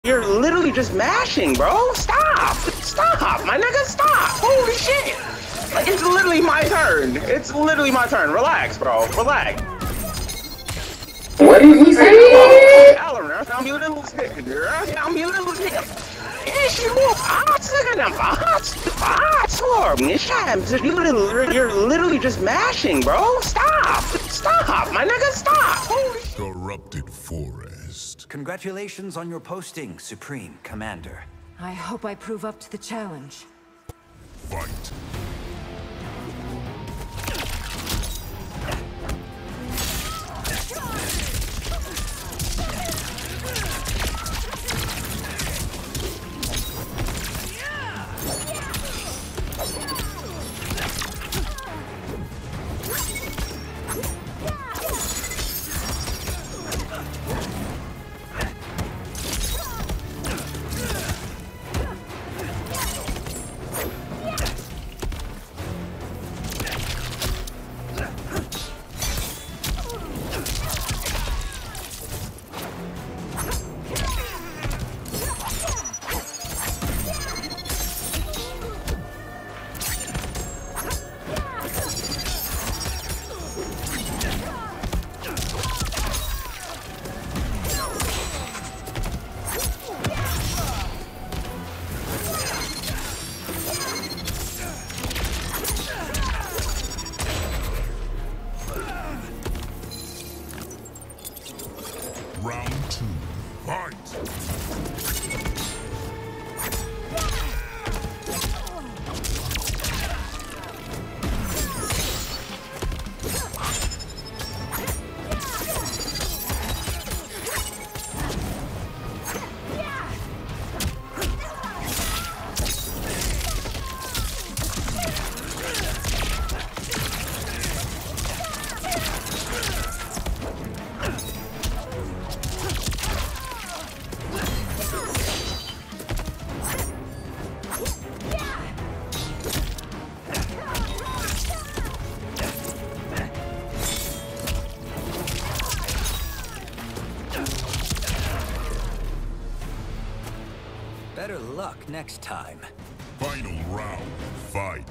You're literally just mashing, bro. Stop. Stop, my nigga, stop. Holy shit. Like, it's literally my turn. It's literally my turn. Relax, bro. Relax. What did he say? I'm your little nigga. I'm your little nigga. Yes, you you're literally just mashing, bro. Stop. Stop, my nigga, stop. Holy shit. Corrupted forest. Congratulations on your posting, Supreme Commander. I hope I prove up to the challenge. Fight. Round 2, fight! Better luck next time. Final round, fight!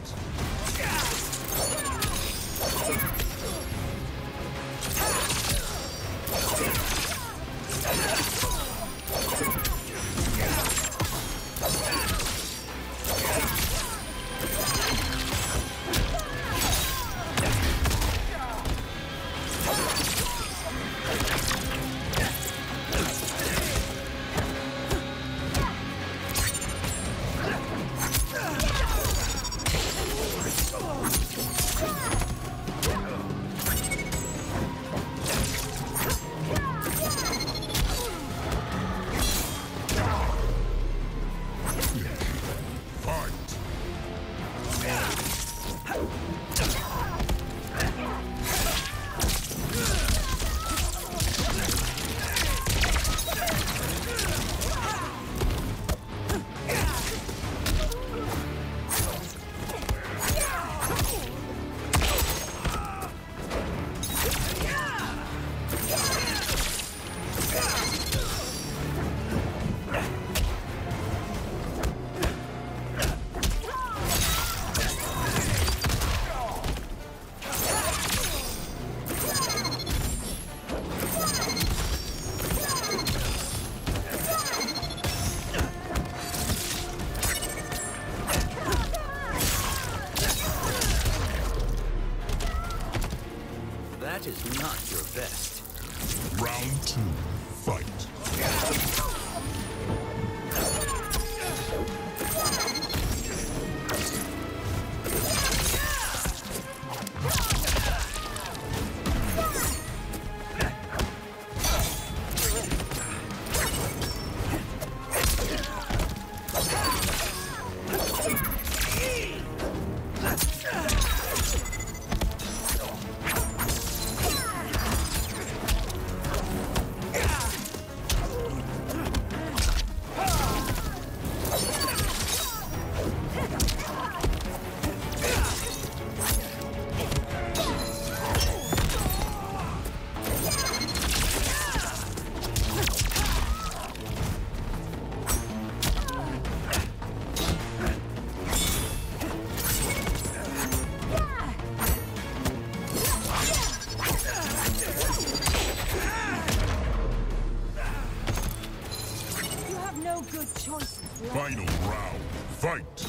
No good choices left. Final round. Fight.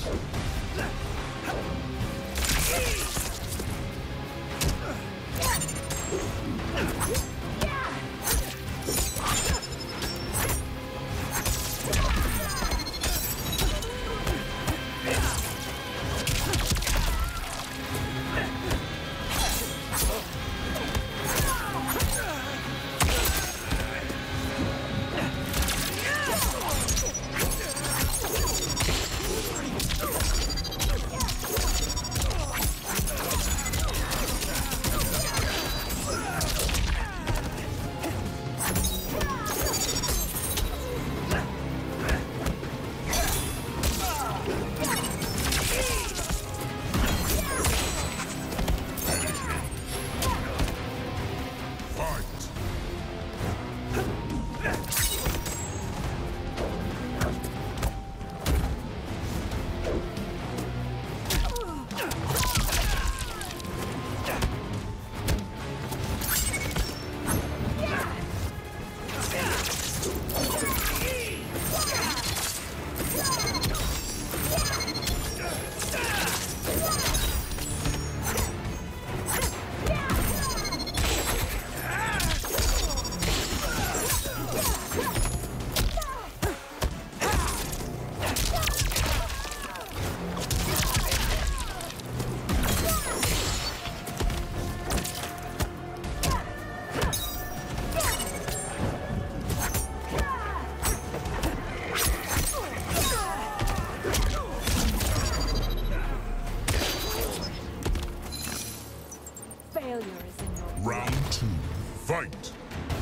Round 2. Fight.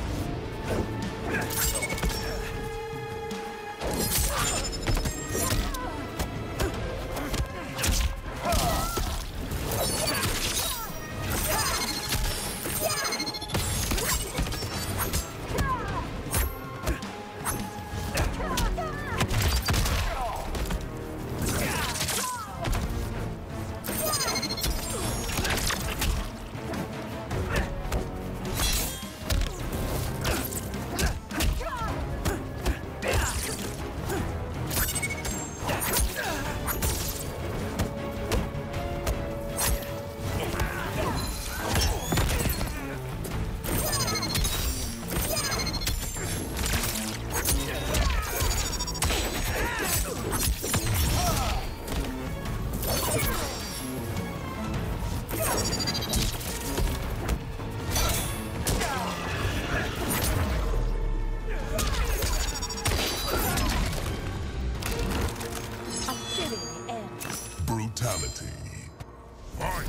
Brutality. Fight!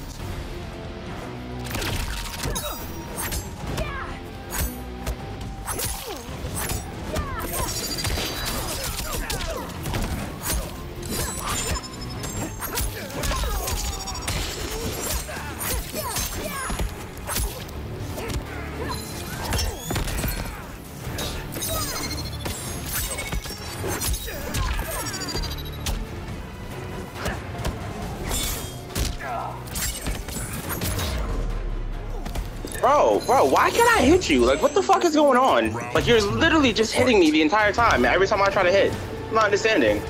Bro, why can't I hit you? Like, what the fuck is going on? Like, you're literally just hitting me the entire time, every time I try to hit. I'm not understanding.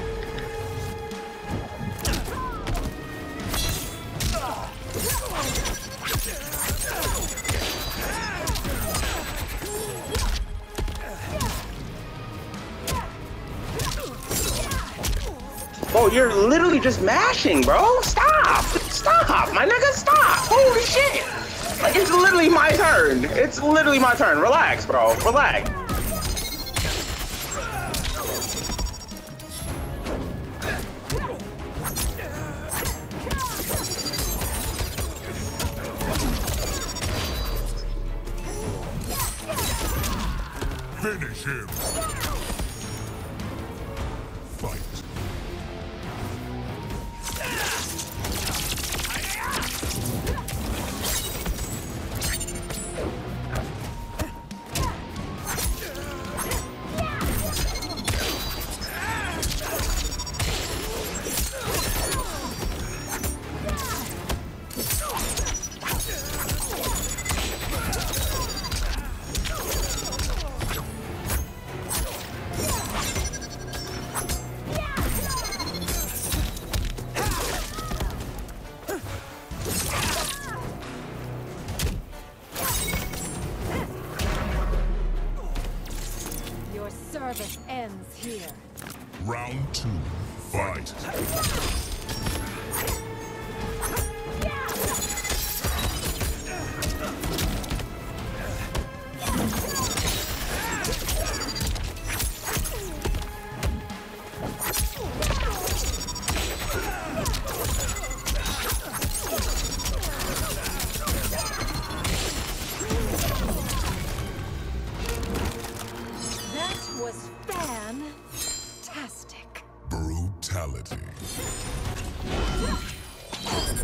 Bro, you're literally just mashing, bro. Stop! Stop! My nigga, stop! Holy shit! Like, it's literally my turn. It's literally my turn. Relax, bro. Relax. Finish him. Fight. Round 2. Fight. That was fantastic. Brutality.